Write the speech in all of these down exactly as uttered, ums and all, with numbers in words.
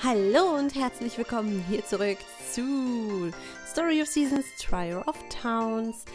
Hallo und herzlich willkommen hier zurück zu Story of Seasons, Trial of Towns.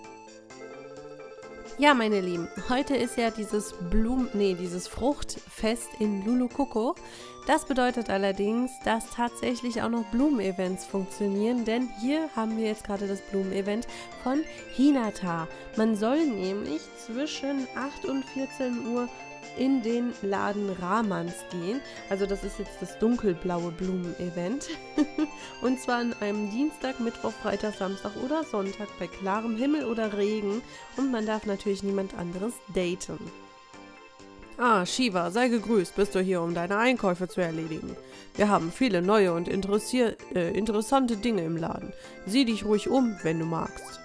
Ja, meine Lieben, heute ist ja dieses Blumen, nee, dieses Fruchtfest in Lulukoko. Das bedeutet allerdings, dass tatsächlich auch noch Blumenevents funktionieren, denn hier haben wir jetzt gerade das Blumenevent von Hinata. Man soll nämlich zwischen acht und vierzehn Uhr in den Laden Ramans gehen. Also das ist jetzt das dunkelblaue Blumenevent. Und zwar an einem Dienstag, Mittwoch, Freitag, Samstag oder Sonntag bei klarem Himmel oder Regen. Und man darf natürlich niemand anderes daten. Ah, Shiva, sei gegrüßt, bist du hier, um deine Einkäufe zu erledigen. Wir haben viele neue und interessier äh, interessante Dinge im Laden. Sieh dich ruhig um, wenn du magst.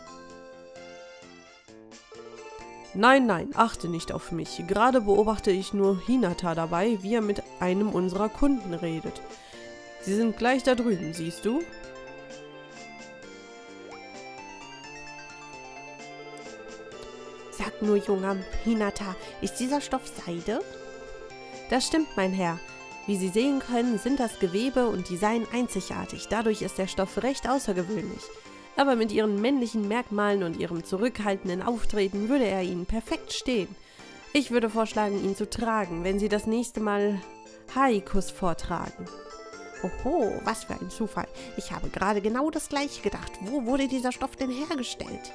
Nein, nein, achte nicht auf mich. Gerade beobachte ich nur Hinata dabei, wie er mit einem unserer Kunden redet. Sie sind gleich da drüben, siehst du? Sag nur, junger Hinata, ist dieser Stoff Seide? Das stimmt, mein Herr. Wie Sie sehen können, sind das Gewebe und Design einzigartig. Dadurch ist der Stoff recht außergewöhnlich. Aber mit ihren männlichen Merkmalen und ihrem zurückhaltenden Auftreten würde er ihnen perfekt stehen. Ich würde vorschlagen, ihn zu tragen, wenn sie das nächste Mal Haikus vortragen. Oho, was für ein Zufall. Ich habe gerade genau das Gleiche gedacht. Wo wurde dieser Stoff denn hergestellt?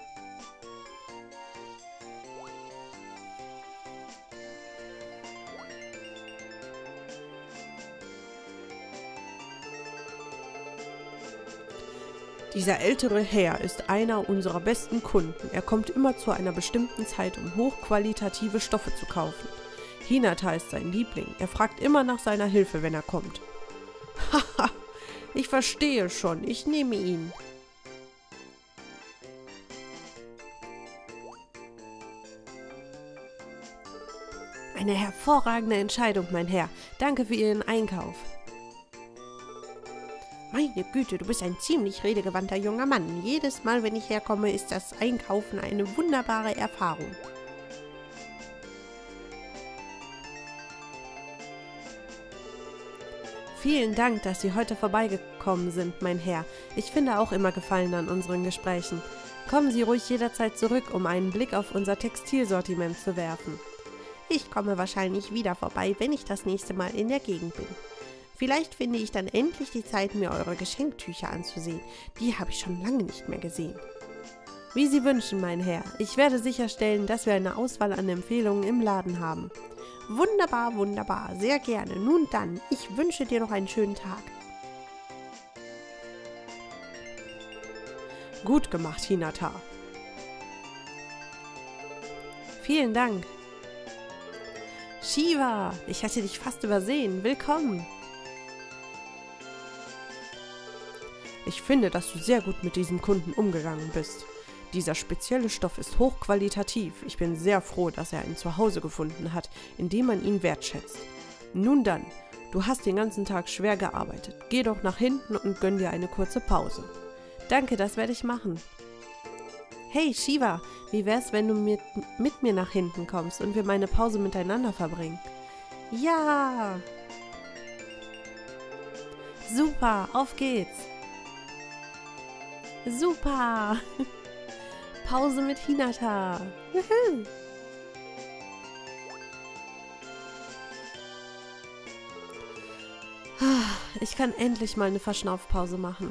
Dieser ältere Herr ist einer unserer besten Kunden. Er kommt immer zu einer bestimmten Zeit, um hochqualitative Stoffe zu kaufen. Hinata ist sein Liebling. Er fragt immer nach seiner Hilfe, wenn er kommt. Haha, ich verstehe schon. Ich nehme ihn. Eine hervorragende Entscheidung, mein Herr. Danke für Ihren Einkauf. Meine Güte, du bist ein ziemlich redegewandter junger Mann. Jedes Mal, wenn ich herkomme, ist das Einkaufen eine wunderbare Erfahrung. Vielen Dank, dass Sie heute vorbeigekommen sind, mein Herr. Ich finde auch immer Gefallen an unseren Gesprächen. Kommen Sie ruhig jederzeit zurück, um einen Blick auf unser Textilsortiment zu werfen. Ich komme wahrscheinlich wieder vorbei, wenn ich das nächste Mal in der Gegend bin. Vielleicht finde ich dann endlich die Zeit, mir eure Geschenktücher anzusehen. Die habe ich schon lange nicht mehr gesehen. Wie Sie wünschen, mein Herr. Ich werde sicherstellen, dass wir eine Auswahl an Empfehlungen im Laden haben. Wunderbar, wunderbar. Sehr gerne. Nun dann, ich wünsche dir noch einen schönen Tag. Gut gemacht, Hinata. Vielen Dank. Shiva, ich hatte dich fast übersehen. Willkommen. Ich finde, dass du sehr gut mit diesem Kunden umgegangen bist. Dieser spezielle Stoff ist hochqualitativ. Ich bin sehr froh, dass er ein Zuhause gefunden hat, in dem man ihn wertschätzt. Nun dann, du hast den ganzen Tag schwer gearbeitet. Geh doch nach hinten und gönn dir eine kurze Pause. Danke, das werde ich machen. Hey, Shiva, wie wär's, wenn du mit, mit mir nach hinten kommst und wir meine Pause miteinander verbringen? Ja! Super, auf geht's! Super! Pause mit Hinata! Juhu. Ich kann endlich mal eine Verschnaufpause machen.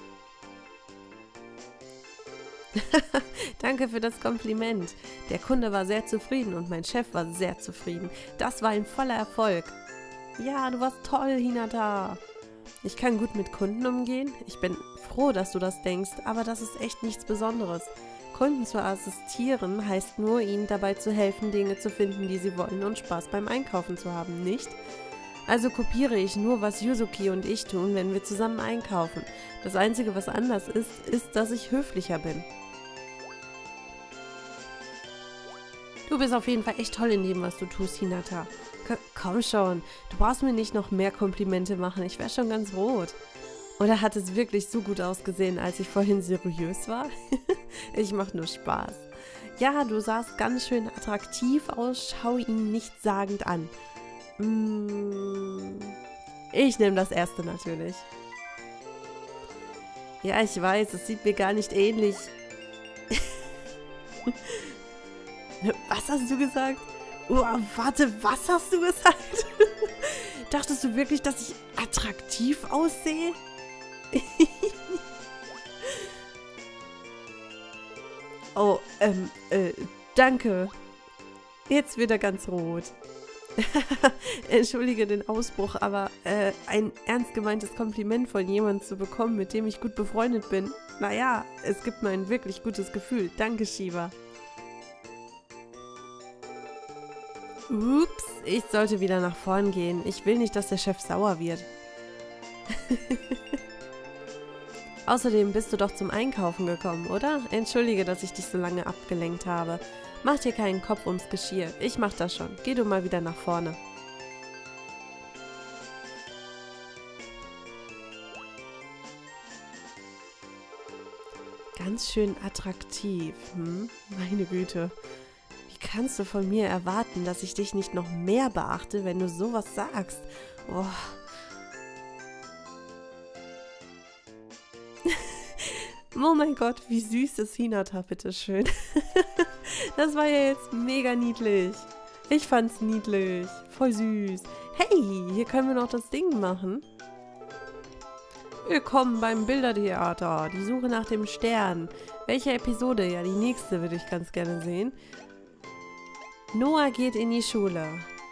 Danke für das Kompliment. Der Kunde war sehr zufrieden und mein Chef war sehr zufrieden. Das war ein voller Erfolg. Ja, du warst toll, Hinata. Ich kann gut mit Kunden umgehen. Ich bin froh, dass du das denkst, aber das ist echt nichts Besonderes. Kunden zu assistieren heißt nur, ihnen dabei zu helfen, Dinge zu finden, die sie wollen und Spaß beim Einkaufen zu haben, nicht? Also kopiere ich nur, was Yuzuki und ich tun, wenn wir zusammen einkaufen. Das Einzige, was anders ist, ist, dass ich höflicher bin. Du bist auf jeden Fall echt toll in dem, was du tust, Hinata. K- komm schon, du brauchst mir nicht noch mehr Komplimente machen, ich wäre schon ganz rot. Oder hat es wirklich so gut ausgesehen, als ich vorhin seriös war? Ich mach nur Spaß. Ja, du sahst ganz schön attraktiv aus, schau ihn nichtssagend an. Mm, Ich nehme das erste natürlich. Ja, ich weiß, es sieht mir gar nicht ähnlich. Was hast du gesagt? Oh, warte, was hast du gesagt? Dachtest du wirklich, dass ich attraktiv aussehe? Oh, ähm, äh, danke. Jetzt wird er ganz rot. Entschuldige den Ausbruch, aber äh, ein ernst gemeintes Kompliment von jemandem zu bekommen, mit dem ich gut befreundet bin, naja, es gibt mir ein wirklich gutes Gefühl. Danke, Shiva. Ups, ich sollte wieder nach vorn gehen. Ich will nicht, dass der Chef sauer wird. Außerdem bist du doch zum Einkaufen gekommen, oder? Entschuldige, dass ich dich so lange abgelenkt habe. Mach dir keinen Kopf ums Geschirr. Ich mach das schon. Geh du mal wieder nach vorne. Ganz schön attraktiv, hm? Meine Güte. Wie kannst du von mir erwarten, dass ich dich nicht noch mehr beachte, wenn du sowas sagst? Oh. Oh mein Gott, wie süß ist Hinata, bitteschön. Das war ja jetzt mega niedlich. Ich fand's niedlich. Voll süß. Hey, hier können wir noch das Ding machen. Willkommen beim Bildertheater. Die Suche nach dem Stern. Welche Episode? Ja, die nächste würde ich ganz gerne sehen. Noah geht in die Schule.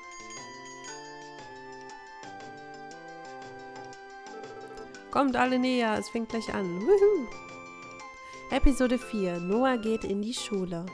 Kommt alle näher, es fängt gleich an. Wuhu. Episode vier. Noah geht in die Schule.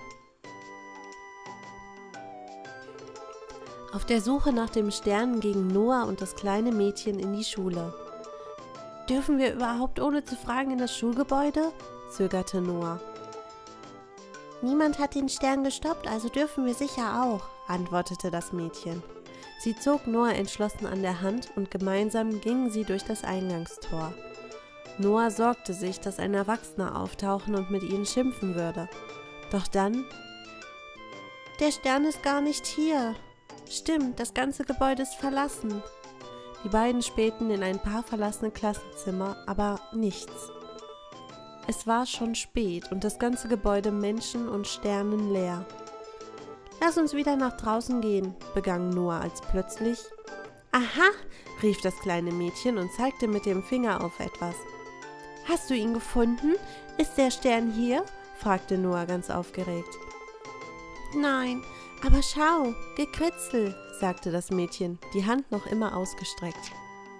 Auf der Suche nach dem Stern gingen Noah und das kleine Mädchen in die Schule. Dürfen wir überhaupt ohne zu fragen in das Schulgebäude? Zögerte Noah. Niemand hat den Stern gestoppt, also dürfen wir sicher auch, antwortete das Mädchen. Sie zog Noah entschlossen an der Hand und gemeinsam gingen sie durch das Eingangstor. Noah sorgte sich, dass ein Erwachsener auftauchen und mit ihnen schimpfen würde. Doch dann... Der Stern ist gar nicht hier. Stimmt, das ganze Gebäude ist verlassen. Die beiden spähten in ein paar verlassene Klassenzimmer, aber nichts. Es war schon spät und das ganze Gebäude Menschen und Sternen leer. »Lass uns wieder nach draußen gehen«, begann Noah, als plötzlich... »Aha«, rief das kleine Mädchen und zeigte mit dem Finger auf etwas. »Hast du ihn gefunden? Ist der Stern hier?« fragte Noah ganz aufgeregt. »Nein, aber schau, Gekritzel«, sagte das Mädchen, die Hand noch immer ausgestreckt.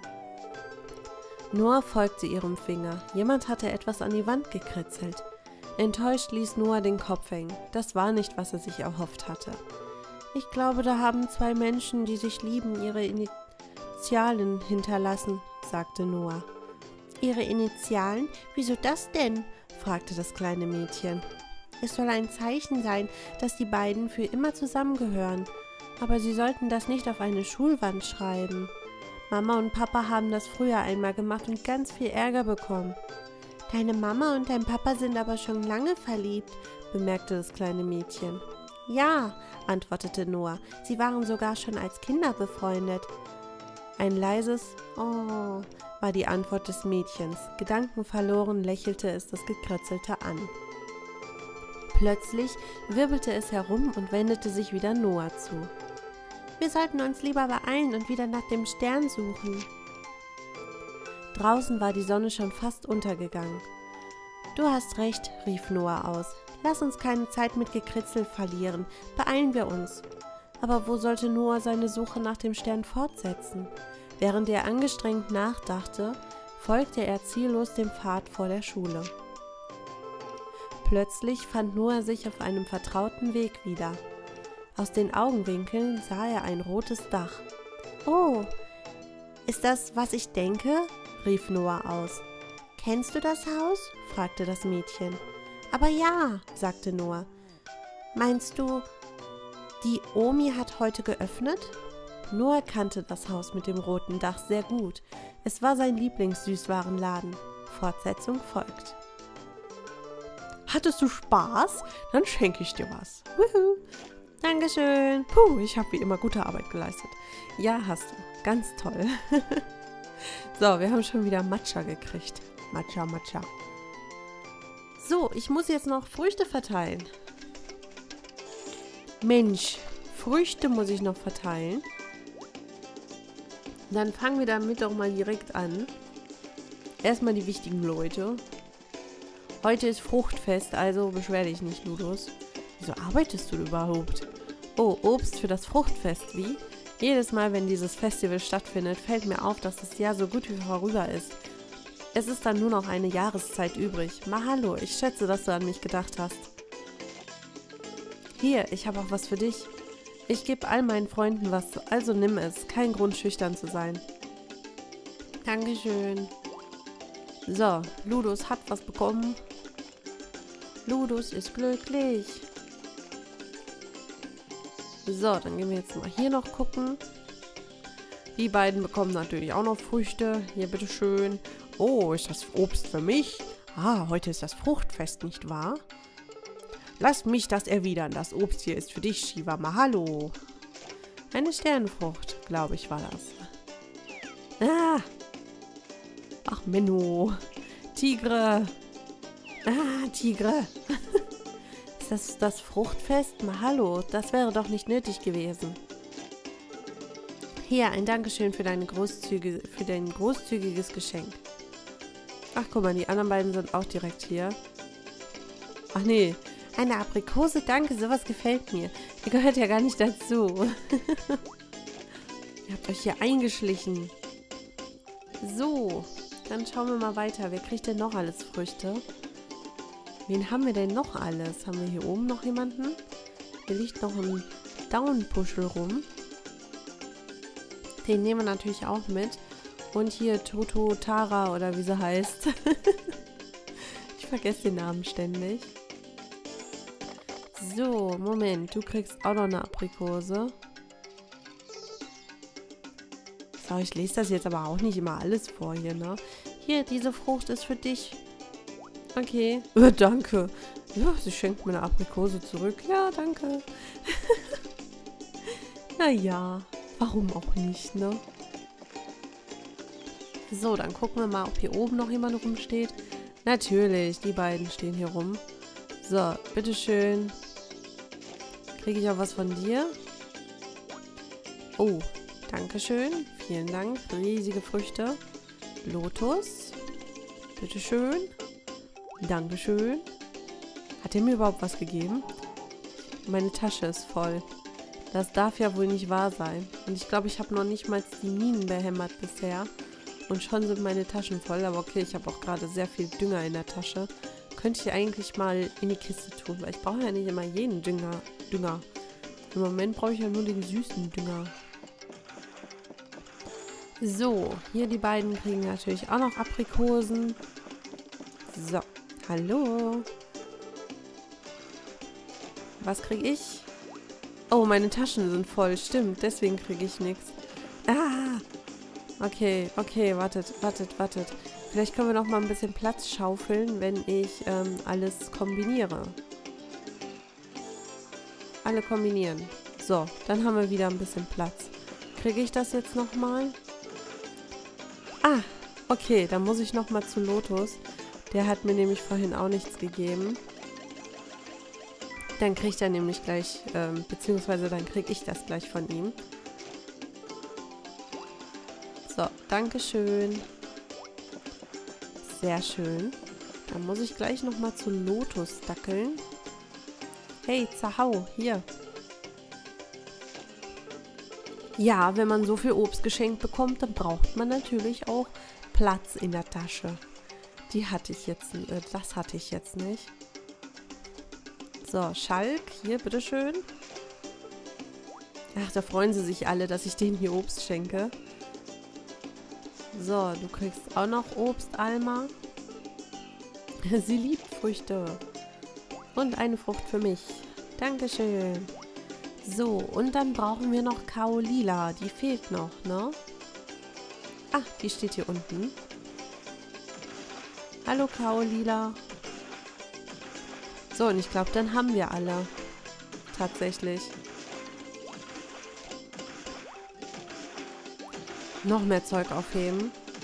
Noah folgte ihrem Finger. Jemand hatte etwas an die Wand gekritzelt. Enttäuscht ließ Noah den Kopf hängen. Das war nicht, was er sich erhofft hatte. »Ich glaube, da haben zwei Menschen, die sich lieben, ihre Initialen hinterlassen«, sagte Noah. »Ihre Initialen? Wieso das denn?« fragte das kleine Mädchen. »Es soll ein Zeichen sein, dass die beiden für immer zusammengehören. Aber sie sollten das nicht auf eine Schulwand schreiben. Mama und Papa haben das früher einmal gemacht und ganz viel Ärger bekommen.« »Deine Mama und dein Papa sind aber schon lange verliebt«, bemerkte das kleine Mädchen. »Ja«, antwortete Noah, »sie waren sogar schon als Kinder befreundet.« Ein leises »Oh« war die Antwort des Mädchens. Gedankenverloren lächelte es das Gekritzelte an. Plötzlich wirbelte es herum und wendete sich wieder Noah zu. »Wir sollten uns lieber beeilen und wieder nach dem Stern suchen.« Draußen war die Sonne schon fast untergegangen. »Du hast recht«, rief Noah aus. »Lass uns keine Zeit mit Gekritzel verlieren. Beeilen wir uns.« Aber wo sollte Noah seine Suche nach dem Stern fortsetzen? Während er angestrengt nachdachte, folgte er ziellos dem Pfad vor der Schule. Plötzlich fand Noah sich auf einem vertrauten Weg wieder. Aus den Augenwinkeln sah er ein rotes Dach. »Oh, ist das, was ich denke?« rief Noah aus. »Kennst du das Haus?« fragte das Mädchen. »Aber ja«, sagte Noah. »Meinst du, die Omi hat heute geöffnet?« Noah kannte das Haus mit dem roten Dach sehr gut. Es war sein Lieblingssüßwarenladen. Fortsetzung folgt. Hattest du Spaß? Dann schenke ich dir was. Wuhu. Dankeschön. Puh, ich habe wie immer gute Arbeit geleistet. Ja, hast du. Ganz toll. So, wir haben schon wieder Matcha gekriegt. Matcha, Matcha. So, ich muss jetzt noch Früchte verteilen. Mensch, Früchte muss ich noch verteilen. Dann fangen wir damit doch mal direkt an. Erstmal die wichtigen Leute. Heute ist Fruchtfest, also beschwer dich nicht, Ludus. Wieso arbeitest du überhaupt? Oh, Obst für das Fruchtfest, wie? Jedes Mal, wenn dieses Festival stattfindet, fällt mir auf, dass das Jahr so gut wie vorüber ist. Es ist dann nur noch eine Jahreszeit übrig. Mahalo, ich schätze, dass du an mich gedacht hast. Hier, ich habe auch was für dich. Ich gebe all meinen Freunden was, also nimm es. Kein Grund, schüchtern zu sein. Dankeschön. So, Ludus hat was bekommen. Ludus ist glücklich. So, dann gehen wir jetzt mal hier noch gucken. Die beiden bekommen natürlich auch noch Früchte. Hier, bitteschön. Oh, ist das Obst für mich? Ah, heute ist das Fruchtfest, nicht wahr? Lass mich das erwidern. Das Obst hier ist für dich, Shiva. Mahalo. Eine Sternenfrucht, glaube ich, war das. Ah. Ach, Menno. Tigre. Ah, Tigre. Ist das das Fruchtfest? Mahalo. Das wäre doch nicht nötig gewesen. Hier, ein Dankeschön für, deine großzügige, für dein großzügiges Geschenk. Ach, guck mal, die anderen beiden sind auch direkt hier. Ach nee. Eine Aprikose, danke, sowas gefällt mir. Ihr gehört ja gar nicht dazu. Ihr habt euch hier eingeschlichen. So, dann schauen wir mal weiter. Wer kriegt denn noch alles Früchte? Wen haben wir denn noch alles? Haben wir hier oben noch jemanden? Hier liegt noch ein Downpuschel rum. Den nehmen wir natürlich auch mit. Und hier Toto Tara oder wie sie heißt. Ich vergesse den Namen ständig. So, Moment. Du kriegst auch noch eine Aprikose. So, ich lese das jetzt aber auch nicht immer alles vor hier, ne? Hier, diese Frucht ist für dich. Okay. Oh, danke. Ja, sie schenkt mir eine Aprikose zurück. Ja, danke. Naja, warum auch nicht, ne? So, dann gucken wir mal, ob hier oben noch jemand rumsteht. Natürlich, die beiden stehen hier rum. So, bitteschön. Kriege ich auch was von dir? Oh, dankeschön. Vielen Dank. Riesige Früchte. Lotus. Bitteschön. Dankeschön. Hat er mir überhaupt was gegeben? Meine Tasche ist voll. Das darf ja wohl nicht wahr sein. Und ich glaube, ich habe noch nicht mal die Minen behämmert bisher. Und schon sind meine Taschen voll. Aber okay, ich habe auch gerade sehr viel Dünger in der Tasche. Könnte ich eigentlich mal in die Kiste tun, weil ich brauche ja nicht immer jeden Dünger. Dünger. Im Moment brauche ich ja nur den süßen Dünger. So, hier die beiden kriegen natürlich auch noch Aprikosen. So, hallo. Was kriege ich? Oh, meine Taschen sind voll, stimmt, deswegen kriege ich nichts. Ah, okay, okay, wartet, wartet, wartet. Vielleicht können wir noch mal ein bisschen Platz schaufeln, wenn ich ähm, alles kombiniere. Alle kombinieren. So, dann haben wir wieder ein bisschen Platz. Kriege ich das jetzt noch mal? Ah, okay, dann muss ich noch mal zu Lotus. Der hat mir nämlich vorhin auch nichts gegeben. Dann kriegt er nämlich gleich, ähm, beziehungsweise dann kriege ich das gleich von ihm. So, dankeschön. Sehr schön. Dann muss ich gleich nochmal zu Lotus dackeln. Hey, Zahau, hier. Ja, wenn man so viel Obst geschenkt bekommt, dann braucht man natürlich auch Platz in der Tasche. Die hatte ich jetzt, äh, das hatte ich jetzt nicht. So, Schalk, hier, bitteschön. Ach, da freuen sie sich alle, dass ich denen hier Obst schenke. So, du kriegst auch noch Obst, Alma. Sie liebt Früchte. Und eine Frucht für mich. Dankeschön. So, und dann brauchen wir noch Kaolila. Die fehlt noch, ne? Ah, die steht hier unten. Hallo, Kaolila. So, und ich glaube, dann haben wir alle. Tatsächlich. Noch mehr Zeug aufheben.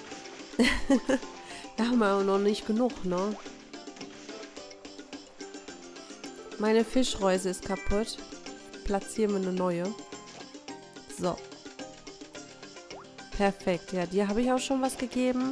Da haben wir auch noch nicht genug, ne? Meine Fischreuse ist kaputt. Platzieren wir eine neue. So. Perfekt. Ja, dir habe ich auch schon was gegeben.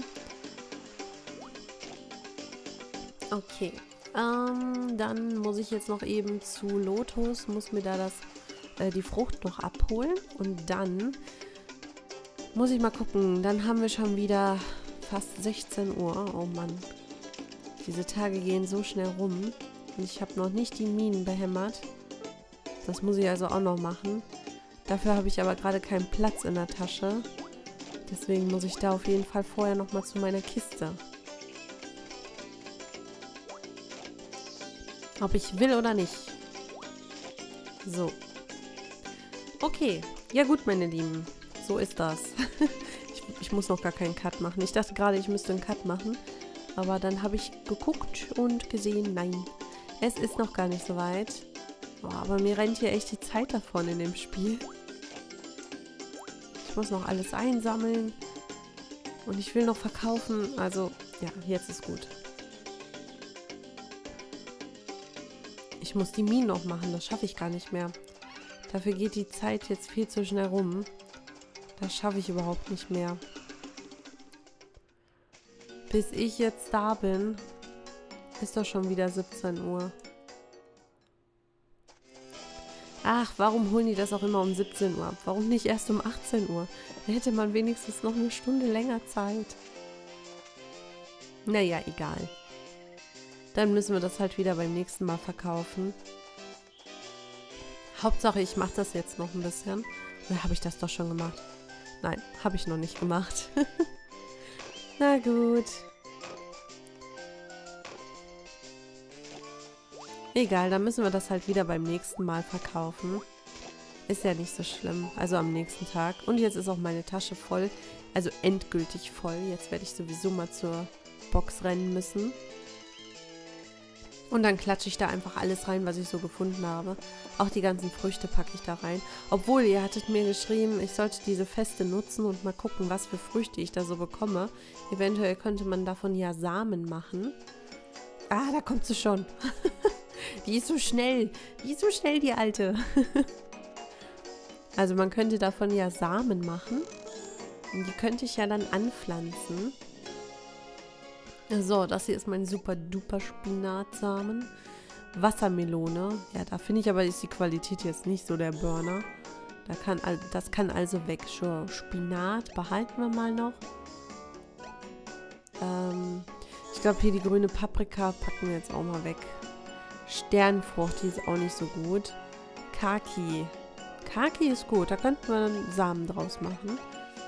Okay. Ähm, dann muss ich jetzt noch eben zu Lotus. Muss mir da das, äh, die Frucht noch abholen. Und dann muss ich mal gucken. Dann haben wir schon wieder fast sechzehn Uhr. Oh Mann. Diese Tage gehen so schnell rum. Und ich habe noch nicht die Minen behämmert. Das muss ich also auch noch machen. Dafür habe ich aber gerade keinen Platz in der Tasche. Deswegen muss ich da auf jeden Fall vorher nochmal zu meiner Kiste. Ob ich will oder nicht. So. Okay. Ja gut, meine Lieben. So ist das. ich, ich muss noch gar keinen Cut machen. Ich dachte gerade, ich müsste einen Cut machen. Aber dann habe ich geguckt und gesehen, nein. Es ist noch gar nicht so weit. Oh, aber mir rennt hier echt die Zeit davon in dem Spiel. Ich muss noch alles einsammeln. Und ich will noch verkaufen. Also, ja, jetzt ist gut. Ich muss die Minen noch machen. Das schaffe ich gar nicht mehr. Dafür geht die Zeit jetzt viel zu schnell rum. Das schaffe ich überhaupt nicht mehr. Bis ich jetzt da bin, ist doch schon wieder siebzehn Uhr. Ach, warum holen die das auch immer um siebzehn Uhr ab? Warum nicht erst um achtzehn Uhr? Da hätte man wenigstens noch eine Stunde länger Zeit. Naja, egal. Dann müssen wir das halt wieder beim nächsten Mal verkaufen. Hauptsache, ich mache das jetzt noch ein bisschen. Oder habe ich das doch schon gemacht? Nein, habe ich noch nicht gemacht. Na gut. Egal, dann müssen wir das halt wieder beim nächsten Mal verkaufen. Ist ja nicht so schlimm. Also am nächsten Tag. Und jetzt ist auch meine Tasche voll. Also endgültig voll. Jetzt werde ich sowieso mal zur Box rennen müssen. Und dann klatsche ich da einfach alles rein, was ich so gefunden habe. Auch die ganzen Früchte packe ich da rein. Obwohl, ihr hattet mir geschrieben, ich sollte diese Feste nutzen und mal gucken, was für Früchte ich da so bekomme. Eventuell könnte man davon ja Samen machen. Ah, da kommt sie schon. Die ist so schnell. Die ist so schnell, die Alte. Also man könnte davon ja Samen machen. Und die könnte ich ja dann anpflanzen. So, das hier ist mein super duper Spinatsamen. Wassermelone. Ja, da finde ich aber, ist die Qualität jetzt nicht so der Burner. Da kann, das kann also weg. Schon Spinat behalten wir mal noch. Ähm, ich glaube, hier die grüne Paprika packen wir jetzt auch mal weg. Sternfrucht, die ist auch nicht so gut. Kaki. Kaki ist gut, da könnten wir dann Samen draus machen.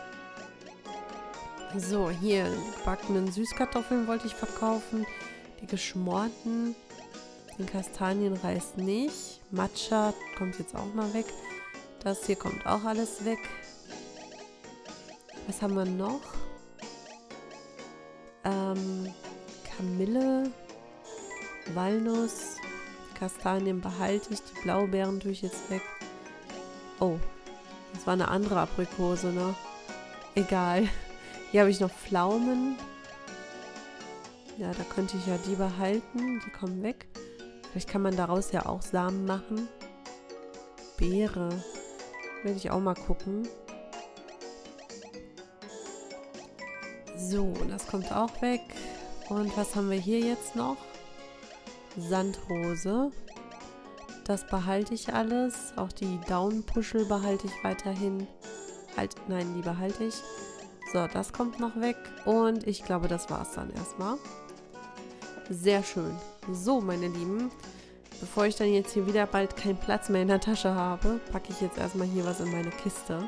So, hier gebackenen Süßkartoffeln wollte ich verkaufen. Die geschmorten. Den Kastanienreis nicht. Matcha kommt jetzt auch mal weg. Das hier kommt auch alles weg. Was haben wir noch? Ähm, Kamille. Walnuss. Kastanien behalte ich. Die Blaubeeren tue ich jetzt weg. Oh, das war eine andere Aprikose, ne? Egal. Hier habe ich noch Pflaumen. Ja, da könnte ich ja die behalten. Die kommen weg. Vielleicht kann man daraus ja auch Samen machen. Beere. Werde ich auch mal gucken. So, das kommt auch weg. Und was haben wir hier jetzt noch? Sandrose. Das behalte ich alles. Auch die Daunenpuschel behalte ich weiterhin. Halt, nein, die behalte ich. So, das kommt noch weg. Und ich glaube, das war es dann erstmal. Sehr schön. So, meine Lieben. Bevor ich dann jetzt hier wieder bald keinen Platz mehr in der Tasche habe, packe ich jetzt erstmal hier was in meine Kiste.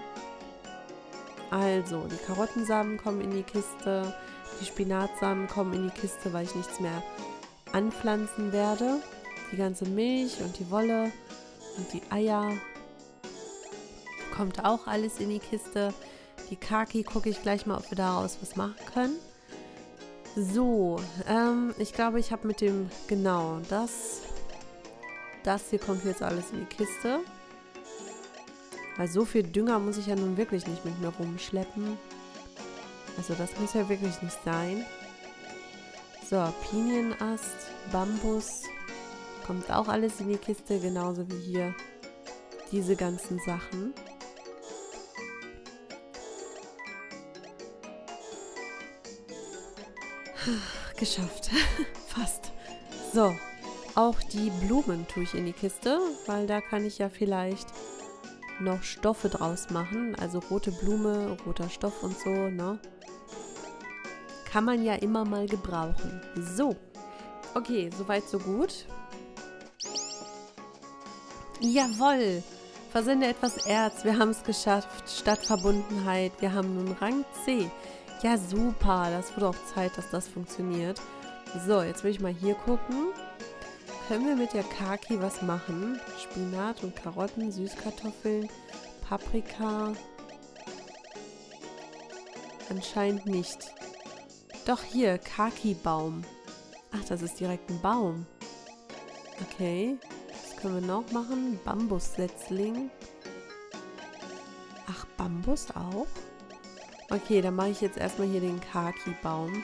Also, die Karottensamen kommen in die Kiste. Die Spinatsamen kommen in die Kiste, weil ich nichts mehr anpflanzen werde. Die ganze Milch und die Wolle und die Eier kommt auch alles in die Kiste. Die Kaki gucke ich gleich mal, ob wir daraus was machen können. So, ähm, ich glaube, ich habe mit dem, genau, das, das hier kommt jetzt alles in die Kiste. Weil so viel Dünger muss ich ja nun wirklich nicht mit mir rumschleppen. Also das muss ja wirklich nicht sein. So, Pinienast, Bambus, kommt auch alles in die Kiste, genauso wie hier diese ganzen Sachen. Geschafft. Fast. So, auch die Blumen tue ich in die Kiste, weil da kann ich ja vielleicht noch Stoffe draus machen. Also rote Blume, roter Stoff und so, ne? Kann man ja immer mal gebrauchen. So. Okay, soweit so gut. Jawohl. Versende etwas Erz. Wir haben es geschafft. Stadtverbundenheit. Wir haben nun Rang C. Ja, super. Das wurde auch Zeit, dass das funktioniert. So, jetzt will ich mal hier gucken. Können wir mit der Kaki was machen? Spinat und Karotten, Süßkartoffeln, Paprika. Anscheinend nicht. Doch hier, Kaki-Baum. Ach, das ist direkt ein Baum. Okay. Was können wir noch machen? Bambussetzling. Ach, Bambus auch? Okay, dann mache ich jetzt erstmal hier den Kaki-Baum.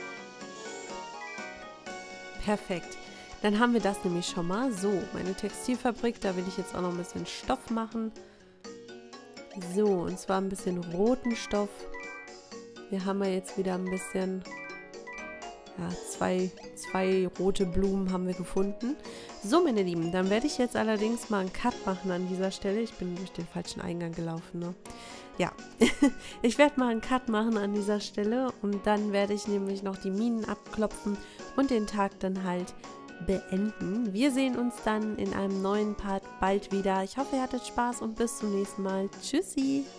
Perfekt. Dann haben wir das nämlich schon mal. So, meine Textilfabrik, da will ich jetzt auch noch ein bisschen Stoff machen. So, und zwar ein bisschen roten Stoff. Hier haben wir jetzt wieder ein bisschen, ja, zwei, zwei rote Blumen haben wir gefunden. So, meine Lieben, dann werde ich jetzt allerdings mal einen Cut machen an dieser Stelle. Ich bin durch den falschen Eingang gelaufen, ne? Ja, ich werde mal einen Cut machen an dieser Stelle und dann werde ich nämlich noch die Minen abklopfen und den Tag dann halt beenden. Wir sehen uns dann in einem neuen Part bald wieder. Ich hoffe, ihr hattet Spaß und bis zum nächsten Mal. Tschüssi!